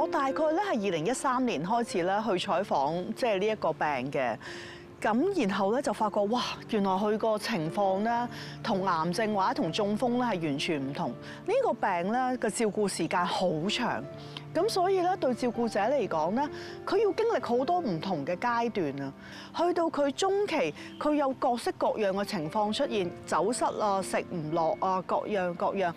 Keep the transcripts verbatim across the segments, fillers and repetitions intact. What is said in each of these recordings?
大概咧係二零一三年開始咧去採訪即係呢一個病嘅。咁然後咧就發覺哇，原來佢個情況咧同癌症或者同中風咧係完全唔同。呢個病咧嘅照顧時間好長，咁所以咧對照顧者嚟講咧，佢要經歷好多唔同嘅階段啊。去到佢中期，佢有各式各樣嘅情況出現，走失啊、食唔落啊，各樣各樣。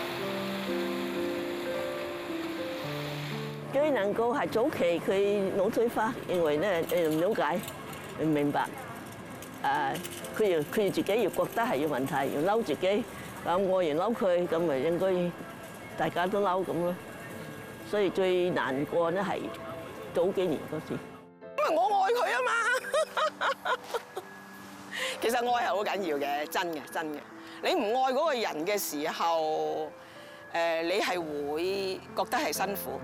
最能夠係早期佢腦退化，因為咧誒唔了解。唔明白，誒，佢要佢要自己要覺得係有問題，要嬲自己，咁我又嬲佢，咁咪應該大家都嬲咁咯。所以最難過咧係早幾年嗰時， 因為我愛佢啊嘛。其實愛係好緊要嘅，真嘅真嘅。你唔愛嗰個人嘅時候，誒，你係會覺得係辛苦。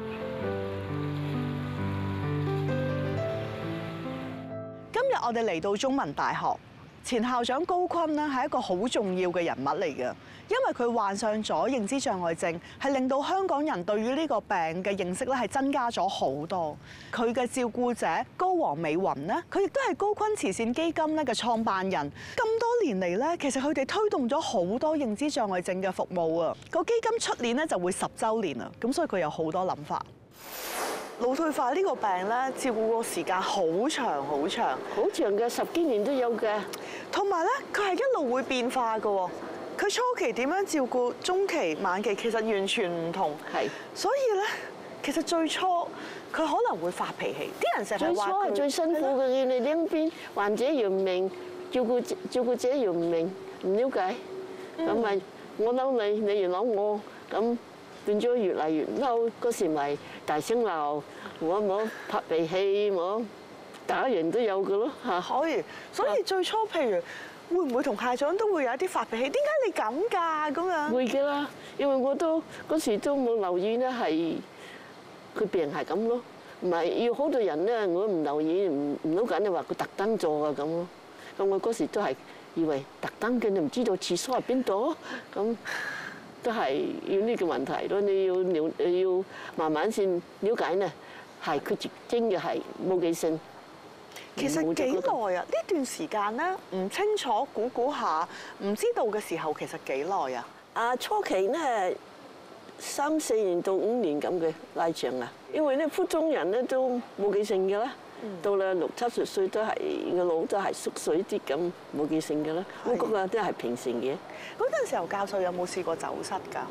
今日我哋嚟到中文大學，前校長高錕呢係一個好重要嘅人物嚟嘅，因為佢患上咗認知障礙症，係令到香港人對於呢個病嘅認識咧係增加咗好多。佢嘅照顧者高黃美雲呢，佢亦都係高錕慈善基金咧嘅創辦人。咁多年嚟咧，其實佢哋推動咗好多認知障礙症嘅服務啊。個基金出年咧就會十週年啦，咁所以佢有好多諗法。腦退化呢個病咧，照顧個時間好長好長， 好長嘅十幾年都有嘅。 同埋咧，佢係一路會變化嘅喎。佢初期點樣照顧，中期、晚期其實完全唔同。 係， 所以咧，其實最初佢可能會發脾氣，啲人成日話最初係最辛苦嘅，你哋兩邊患者又唔明，照顧照顧者又唔明，唔了解，咁咪我嬲你，你又嬲我，咁。變咗越嚟越嬲，嗰時咪大聲鬧，我冇發脾氣，我打人都有嘅咯嚇。 可以，所以最初譬如會唔會同校長都會有一啲發脾氣？點解你咁㗎？咁樣會嘅啦，因為我都嗰時都冇留意咧，係佢病係咁咯。唔係要好多人咧，我唔留意，唔唔了解你話佢特登做啊咁咯。咁我嗰時都係以為特登嘅，你唔知道廁所喺邊度咁。都係要呢個問題咯，你要了你要慢慢先了解呢，係佢真嘅係冇記性。 其實幾耐啊？呢段時間咧唔清楚，估估下，唔知道嘅時候其實幾耐啊？ 啊，初期呢三四年到五年咁嘅拉長啊，因為咧普通人咧都冇記性嘅啦。到啦六七十歲都係個腦都係縮水啲咁，冇記性嘅啦。我覺得都係平常嘅。 嗰陣時候教授有冇試過走失㗎？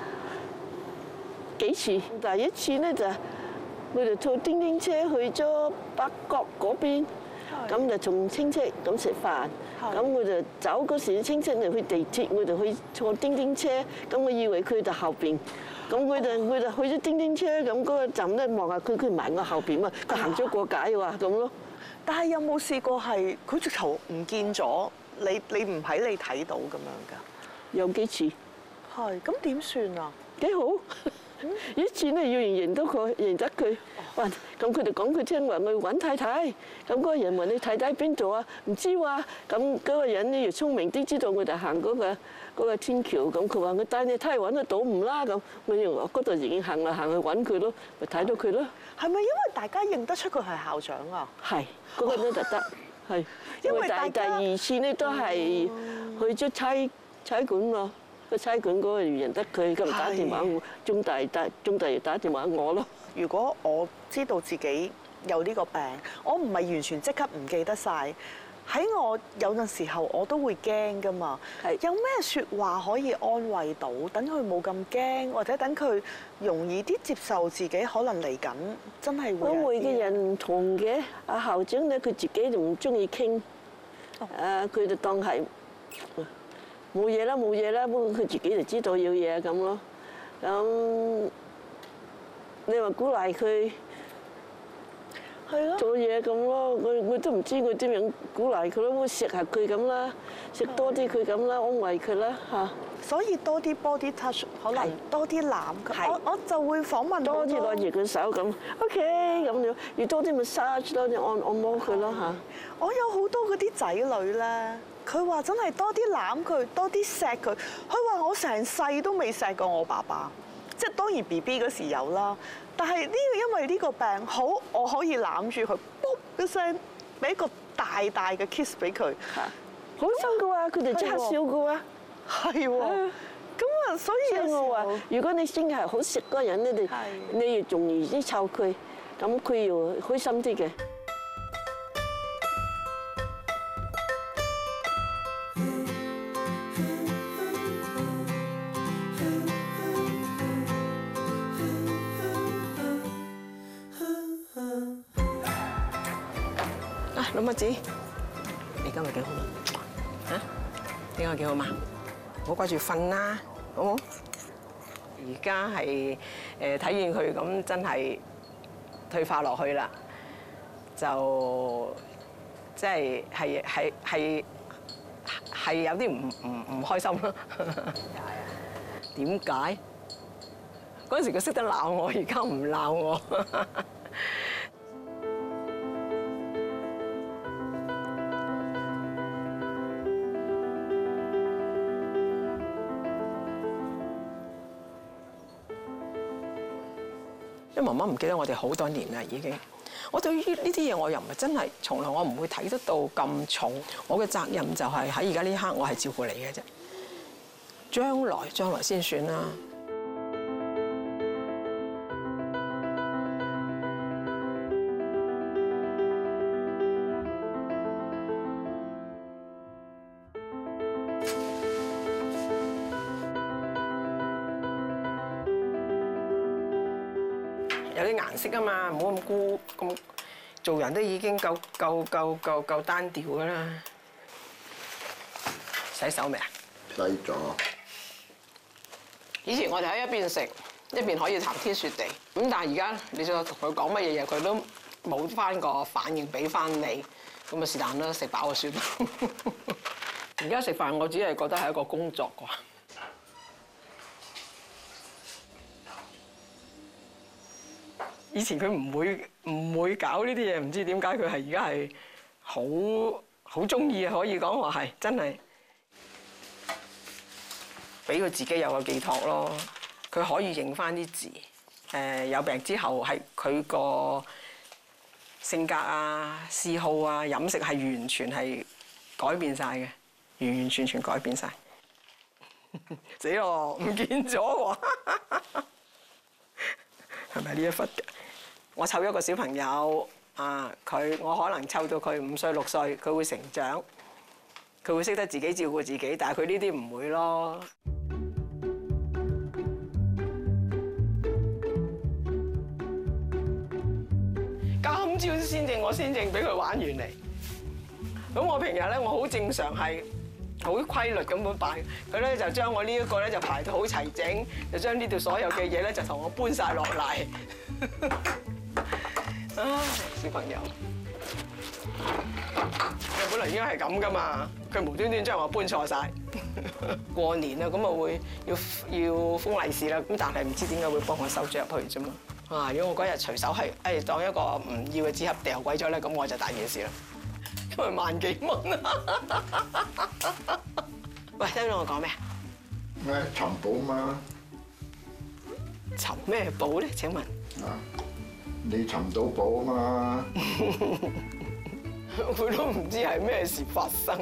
幾次，第一次咧就我哋坐叮叮車去咗北角嗰邊，咁就同親戚咁食飯，咁我就走嗰時親戚嚟去地鐵，我就去坐叮叮車，咁我以為佢就後邊。咁佢就佢就去咗叮叮車，咁嗰個站咧望下佢，佢唔喺我後邊啊，佢行咗過界喎咁咯。 但係有冇試過係佢直頭唔見咗？你你唔喺你睇到咁樣㗎？ 有幾次。 係，咁點算啊？ 幾好。以前咧要人認到佢，認得佢。哇！咁佢哋講佢聽話，我要揾太太。咁嗰個人問你太太邊度啊？唔知喎。咁嗰個人咧要聰明啲，知道我哋行嗰個。嗰個天橋咁，佢話佢帶你睇揾得到唔啦咁，我認為嗰度已經行啦，行去揾佢咯，咪睇到佢咯。 係咪因為大家認得出佢係校長啊？ 係，嗰個都就得，係。因為第第二次咧都係去咗差差館咯，個差館嗰個認得佢，咁打電話我，中大打中大打電話我咯。 如果我知道自己有呢個病，我唔係完全即刻唔記得晒。喺我有陣時候我都會驚㗎嘛，有咩説話可以安慰到，等佢冇咁驚，或者等佢容易啲接受自己可能嚟緊真係會。 安慰嘅人唔同嘅，阿校長咧佢自己就唔中意傾，誒佢就當係冇嘢啦冇嘢啦，不過佢自己就知道有嘢咁咯。咁你話鼓勵佢？做嘢咁咯，我我都唔知我點樣鼓勵佢咯，會錫下佢咁啦，錫多啲佢咁啦，安慰佢啦嚇。 所以多啲 body touch， 可能多啲攬佢。我我就會訪問多啲攞住佢手咁 ，OK 咁樣，要多啲 massage 多啲按按摩佢咯嚇。 我有好多嗰啲仔女咧，佢話真係多啲攬佢，多啲錫佢。佢話我成世都未錫過我爸爸。即係當然 B B 嗰時有啦， 但係呢個因為呢個病好，我可以攬住佢，卜一聲，俾一個大大嘅 kiss 俾佢， 好心嘅喎，佢哋即刻笑嘅喎。 係喎。咁啊，所以所以我話，如果你性格好食嗰人咧，你你要仲易啲湊佢，咁佢要開心啲嘅。 啊，老麥子，你今日幾好嘛？嚇？點解幾好嘛？唔好掛住瞓啦，好冇？而家係誒睇見佢咁真係退化落去啦，就即係係係係係有啲唔唔唔開心咯。點解？嗰陣時佢識得鬧我，而家唔鬧我。因為媽媽唔記得我哋好多年啦，已經。我對於呢啲嘢，我又唔係真係，從來我唔會睇得到咁重。我嘅責任就係喺而家呢一刻，我係照顧你嘅啫。將來，將來先算啦。有啲顏色啊嘛，唔好咁孤咁，做人都已經夠夠夠夠夠單調㗎啦。洗手未啊？ 洗咗。 以前我哋喺一邊食，一邊可以談天說地。咁但係而家你再同佢講乜嘢嘢，佢都冇翻個反應俾翻你。咁啊是但啦，食飽就算啦。而家食飯我只係覺得係一個工作啩。以前佢唔會唔會搞呢啲嘢，唔知點解佢係而家係好好中意啊！可以講話係真係俾佢自己有個寄託咯。佢可以認翻啲字。誒有病之後係佢個性格啊、嗜好啊、飲食係完全係改變晒嘅，完完全全改變晒。死咯，唔見咗喎！係咪呢一忽嘅？我湊一個小朋友啊，佢我可能湊到佢五歲六歲，佢會成長，佢會識得自己照顧自己，但係佢呢啲唔會咯。今朝先正，我先正俾佢玩完嚟。咁我平日咧，我好正常係好規律咁樣擺，佢咧就將我呢一個咧就排到好齊整，就將呢度所有嘅嘢咧就同我搬晒落嚟。唉，小朋友，佢本來應該係咁噶嘛，佢無端端將我搬錯晒。過年啦，咁啊會要要封利是啦，咁但係唔知點解會幫我收咗入去啫嘛。啊，如果我嗰日隨手係誒當一個唔要嘅紙盒掉鬼咗咧，咁我就大件事啦。因為萬幾蚊啊！喂，聽到我講咩啊？ 咩尋寶嘛？ 尋咩寶咧？請問啊，你尋到寶啊嘛？ 佢都唔知係咩事發生。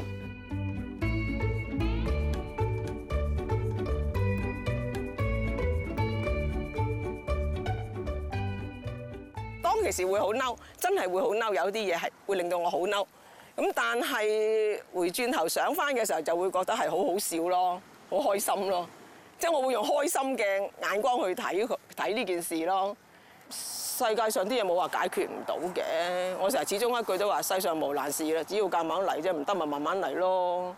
當其時會好嬲，真係會好嬲，有啲嘢係會令到我好嬲。咁但係回轉頭想翻嘅時候，就會覺得係好好笑咯，好開心咯。即係我會用開心嘅眼光去睇佢睇呢件事咯。世界上啲嘢冇話解決唔到嘅，我成日始終一句都話：世上無難事啦，只要夾硬嚟啫，唔得咪慢慢嚟咯。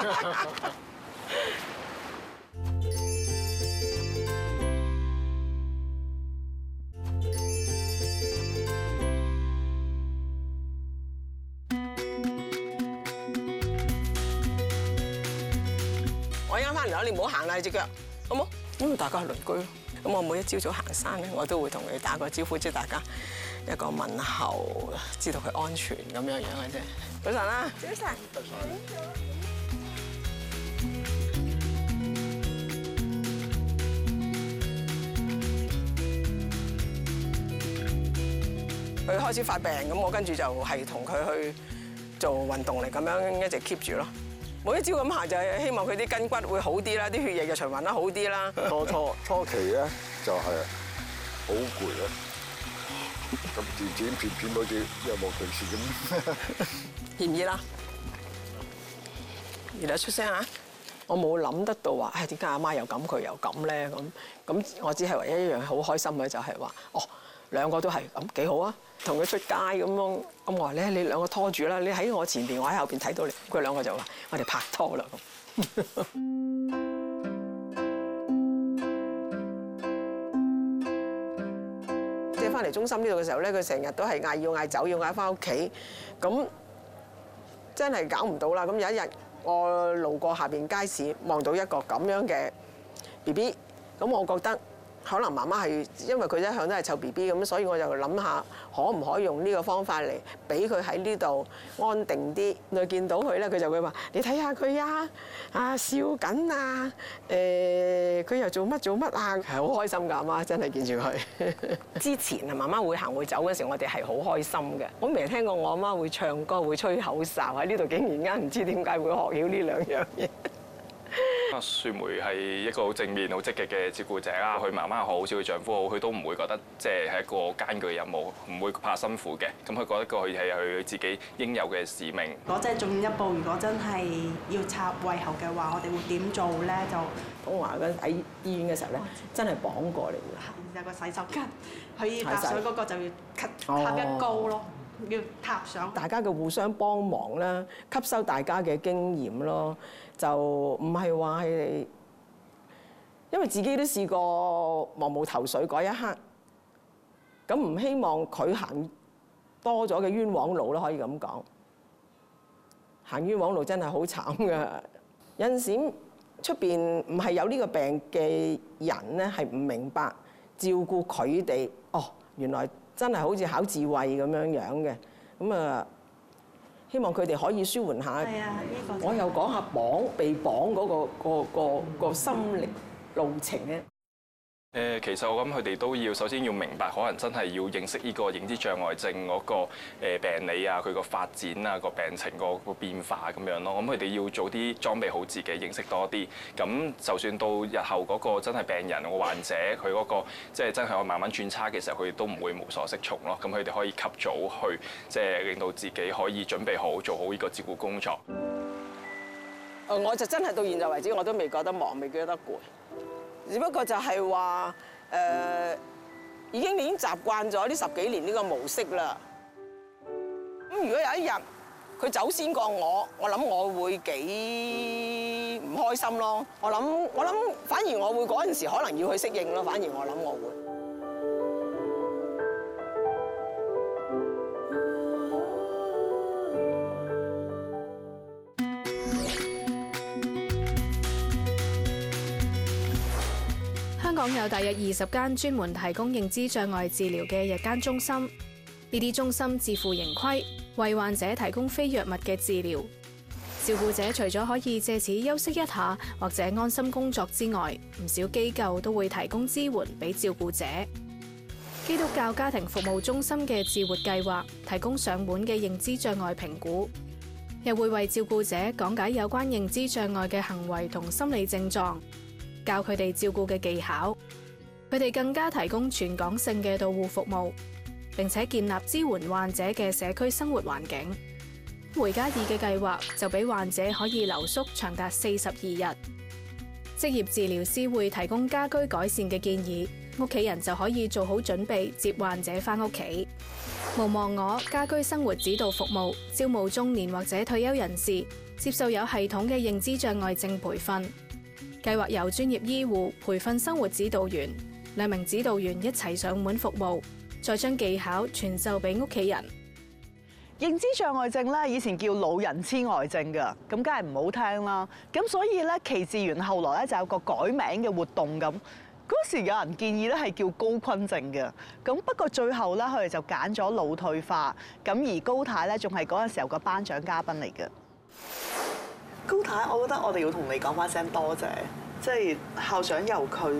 我啱翻嚟啦，你唔好行啦隻腳，好冇？因為大家係鄰居咯。咁我每一朝早行山咧，我都會同佢打個招呼，即係大家一個問候，知道佢安全咁樣樣嘅啫。早晨啦，早晨。早晨。 佢開始發病，咁我跟住就係同佢去做運動嚟咁樣一直 keep 住咯。每一朝咁行就係希望佢啲筋骨會好啲啦，啲血液嘅循環得好啲啦。 初初初期咧就係好攰啊，咁漸漸漸漸好似若無其事咁。 熱唔熱啦？熱啦，出聲啊！我冇諗得到話，唉點解阿媽又咁佢又咁咧？咁咁我只係唯一一樣好開心嘅就係話，哦兩個都係咁幾好啊！同佢出街咁樣，咁我話咧你兩個拖住啦，你喺我前邊，我喺後邊睇到你。佢兩個就話我哋拍拖啦咁。即係翻嚟中心呢度嘅時候咧，佢成日都係嗌要嗌走，要嗌翻屋企，咁真係搞唔到啦。咁有一日我路過下邊街市，望到一個咁樣嘅 B B， 咁我覺得可能媽媽係因為佢一向都係湊 B B 咁，所以我就諗下可唔可以用呢個方法嚟俾佢喺呢度安定啲。佢見到佢咧，佢就會話：你睇下佢啊，啊笑緊啊，誒佢又做乜做乜啊，係好開心㗎。阿媽真係見住佢。之前啊，媽媽會行會走嗰時，我哋係好開心嘅。我未聽過我阿媽會唱歌、會吹口哨，喺呢度竟然間唔知點解會學曉呢兩樣嘢。 阿雪梅係一個好正面、好積極嘅照顧者啦。佢媽媽好，好似佢丈夫好，佢都唔會覺得即係係一個艱巨任務，唔會怕辛苦嘅。咁佢覺得佢係佢自己應有嘅使命。 如果真係進一步，如果真係要插胃喉嘅話，我哋會點做咧？就東華嗰喺醫院嘅時候咧，真係綁過嚟嘅。 有個洗手間，佢搭水嗰個就要吸塔一高咯，要塔上。 大家嘅互相幫忙啦，吸收大家嘅經驗咯。就唔係話係，因為自己都試過茫無頭緒嗰一刻，咁唔希望佢行多咗嘅冤枉路咯，可以咁講。行冤枉路真係好慘㗎。有陣時出邊唔係有呢個病嘅人咧，係唔明白照顧佢哋。哦，原來真係好似考智慧咁樣樣嘅，咁啊。希望佢哋可以舒緩下。 係啊，呢個我又講下綁被綁嗰個個個個心理路程咧。 誒，其實我諗佢哋都要首先要明白，可能真係要認識呢個認知障礙症嗰個誒病理啊，佢個發展啊，個病情個個變化咁樣咯。咁佢哋要早啲裝備好自己，認識多啲。咁就算到日後嗰個真係病人個患者，佢嗰個即係真係慢慢轉差嘅時候，佢哋都唔會無所適從咯。咁佢哋可以及早去即係令到自己可以準備好做好呢個照顧工作。 誒，我就真係到現在為止，我都未覺得忙，未覺得攰。只不過就係話誒，已經已經習慣咗呢十幾年呢個模式啦。咁如果有一日佢走先過我，我諗我會幾唔開心咯。我諗我諗，反而我會嗰陣時可能要去適應咯。反而我諗我會。 香港有大約二十間專門提供認知障礙治療嘅日間中心，呢啲中心自負盈虧，為患者提供非藥物嘅治療。照顧者除咗可以借此休息一下或者安心工作之外，唔少機構都會提供支援俾照顧者。基督教家庭服務中心嘅智活計劃提供上門嘅認知障礙評估，又會為照顧者講解有關認知障礙嘅行為同心理症狀，教佢哋照顧嘅技巧。佢哋更加提供全港性嘅到戶服務，並且建立支援患者嘅社區生活環境。回家易嘅計劃就俾患者可以留宿長達四十二日。職業治療師會提供家居改善嘅建議，屋企人就可以做好準備接患者返屋企。無忘我家居生活指導服務招募中年或者退休人士，接受有系統嘅認知障礙症培訓。計劃由專業醫護培訓生活指導員，兩名指導員一齊上門服務，再將技巧傳授俾屋企人。 認知障礙症咧，以前叫老人痴呆症㗎，咁梗係唔好聽啦。咁所以咧，耆智園後來咧就有個改名嘅活動咁。嗰時有人建議咧係叫高錕症嘅，咁不過最後咧佢哋就揀咗腦退化。咁而高太咧仲係嗰陣時候個頒獎嘉賓嚟嘅。高太，我覺得我哋要同你講翻聲多謝，即係校長由佢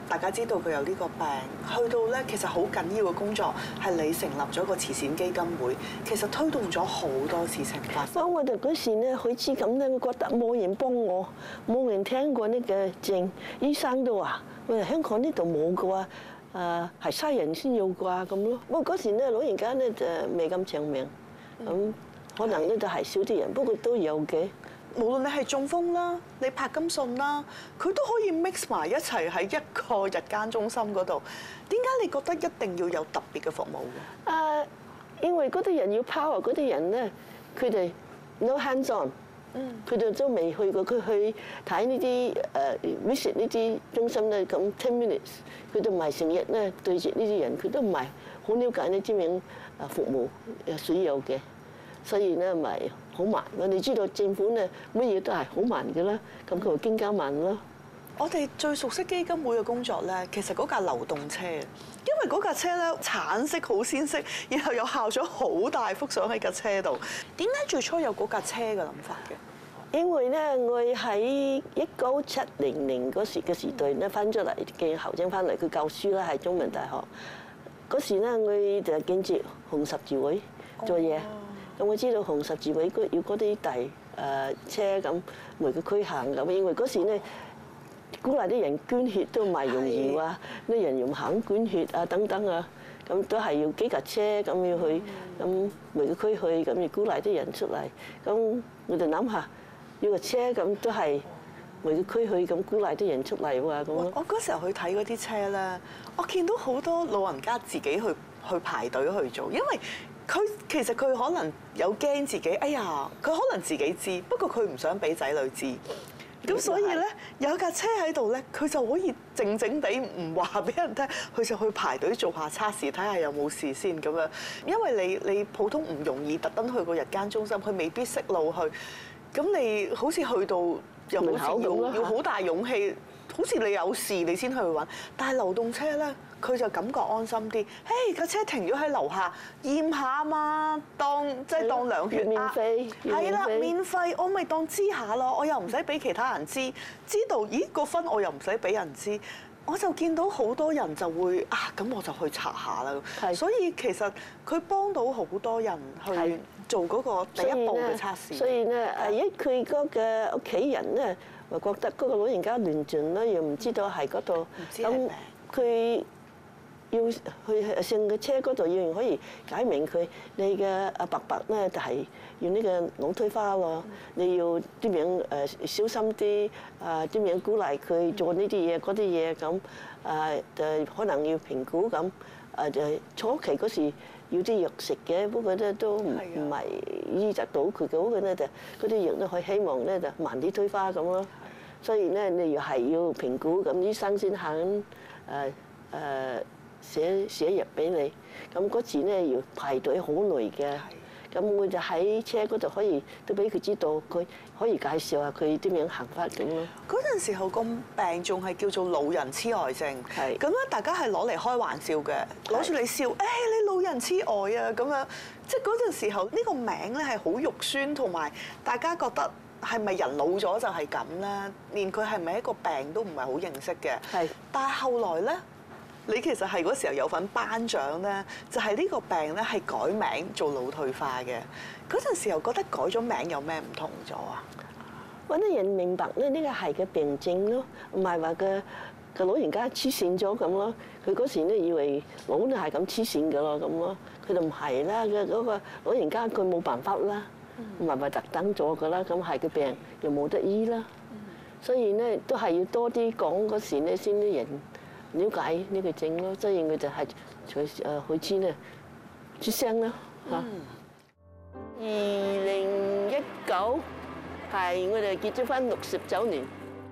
大家知道佢有呢個病，去到咧其實好緊要嘅工作係你成立咗個慈善基金會，其實推動咗好多事情發生。 當我哋嗰時咧開始咁咧，我覺得冇人幫我，冇人聽過呢個症，醫生都話：我哋香港呢度冇嘅話，誒係西人先有啩咁咯。不過嗰時咧老人家咧就未咁長命，咁可能咧就係少啲人，不過都有嘅。 無論你係中風啦，你柏金遜啦，佢都可以 mix 埋一齊喺一個日間中心嗰度。點解你覺得一定要有特別嘅服務嘅？ 啊，因為嗰啲人要 power 嗰啲人咧，佢哋 no hands on，佢哋都未去過，佢去睇呢啲誒 visit 呢啲中心咧，咁 ten minutes，佢都唔係成日咧對住呢啲人，佢都唔係好了解呢啲樣誒服務誒需要嘅，所以咧咪好慢。我哋知道政府咧乜嘢都係好慢嘅啦，咁佢會更加慢咯。 我哋最熟悉基金會嘅工作咧，其實嗰架流動車，因為嗰架車咧橙色好鮮色，然後又校咗好大幅相喺架車度。點解最初有嗰架車嘅諗法嘅？ 因為咧，我喺一九七零年嗰時嘅時代咧，翻咗嚟嘅後生翻嚟，佢教書啦，喺中文大學。嗰時咧，我就見住紅十字會做嘢。咁我知道紅十字會嗰要嗰啲大誒車咁每個區行咁，因為嗰時咧鼓勵啲人捐血都唔係容易啊，啲人又唔肯捐血啊等等啊，咁都係要幾架車咁要去，咁每個區去咁要鼓勵啲人出嚟。咁我哋諗下，要個車咁都係每個區去咁鼓勵啲人出嚟喎咁。 我嗰時候去睇嗰啲車咧，我見到好多老人家自己去去排隊去做，因為佢其實佢可能有驚自己，哎呀，佢可能自己知，不過佢唔想俾仔女知。咁所以咧有架車喺度咧，佢就可以靜靜地唔話俾人聽，佢就去排隊做下測試，睇下有冇事先咁樣。因為你你普通唔容易特登去個日間中心，佢未必識路去。咁你好似去到又好似要要好大勇氣，好似你有事你先去揾。但係流動車咧，佢就感覺安心啲。誒架車停咗喺樓下驗下啊嘛，當即係當量血壓，係啦，免費，我咪當知下咯，我又唔使俾其他人知，知道咦個分我又唔使俾人知，我就見到好多人就會啊，咁我就去查下啦。所以其實佢幫到好多人去做嗰個第一步嘅測試。 所以咧，誒一佢嗰個屋企人咧，咪覺得嗰個老人家亂轉啦，又唔知道係嗰度，咁佢要去上個車嗰度，要人可以解明佢你嘅阿伯伯咧就係用呢個腦退化喎，你要點樣誒小心啲啊？點樣鼓勵佢做呢啲嘢嗰啲嘢咁誒？就可能要評估咁誒，就初期嗰時要啲藥食嘅，不過咧都唔唔係醫得到佢嘅，嗰個咧就嗰啲藥咧可以希望咧就慢啲退化咁咯。所以咧你又係要評估咁，醫生先肯誒誒寫寫藥俾你。咁嗰次咧要排隊好耐嘅。咁我就喺車嗰度可以都俾佢知道，佢可以介紹下佢點樣行法咁咯。 嗰陣時候個病仲係叫做老人痴呆症，咁樣大家係攞嚟開玩笑嘅，攞住你笑，誒你老人痴呆啊咁樣，即係嗰陣時候呢個名咧係好肉酸，同埋大家覺得係咪人老咗就係咁咧？連佢係咪一個病都唔係好認識嘅。係，但係後來咧。你其實係嗰時候有份頒獎咧，就係呢個病咧係改名做腦退化嘅。嗰陣時候覺得改咗名有咩唔同咗啊？ 揾啲人明白咧，呢個係個病症咯，唔係話個個老人家黐線咗咁咯。佢嗰時咧以為老都係咁黐線㗎咯咁咯，佢就唔係啦。嘅嗰個老人家佢冇辦法啦，唔係話特登咗㗎啦，咁係個病又冇得醫啦。所以咧都係要多啲講嗰時咧先啲人了解呢個症咯，所以佢就係隨誒開始咧出聲啦嚇。二零一九係我哋結咗婚六十週年，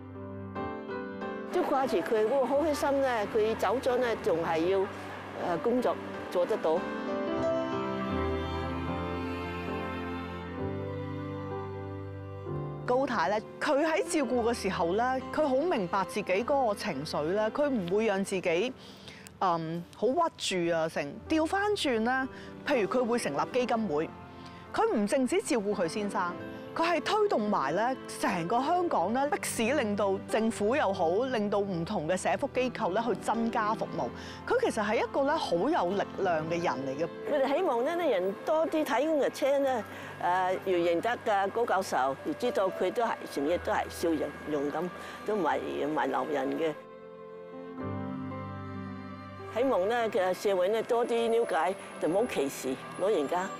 都掛住佢，我好開心咧。佢走咗咧，仲係要誒工作做得到。 高太咧，佢喺照顧嘅時候咧，佢好明白自己嗰個情緒咧，佢唔會讓自己嗯好屈住啊，成調翻轉咧。譬如佢會成立基金會， 佢唔淨止照顧佢先生，佢係推動埋咧成個香港咧，迫使令到政府又好，令到唔同嘅社福機構咧去增加服務。佢其實係一個咧好有力量嘅人嚟嘅。 我哋希望呢啲人多啲睇公日車咧，誒要認得嘅高教授，要知道佢都係成日都係笑容容咁，都唔係唔係鬧人嘅。希望咧嘅社會咧多啲了解，就唔好歧視老人家。